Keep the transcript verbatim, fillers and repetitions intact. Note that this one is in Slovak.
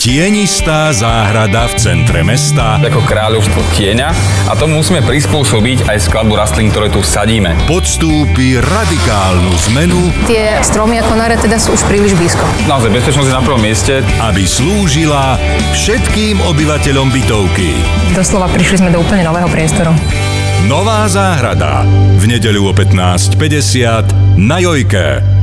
Tienistá záhrada v centre mesta. Ako kráľovstvo tieňa a tomu musíme prispôsobiť aj skladbu rastlín, ktoré tu vsadíme. Podstúpi radikálnu zmenu. Tie stromy ako nare teda sú už príliš blízko. Naozaj bezpečnosť je na prvom mieste. Aby slúžila všetkým obyvateľom bytovky. Doslova prišli sme do úplne nového priestoru. Nová záhrada. V nedeľu o pätnásť päťdesiat na Jojke.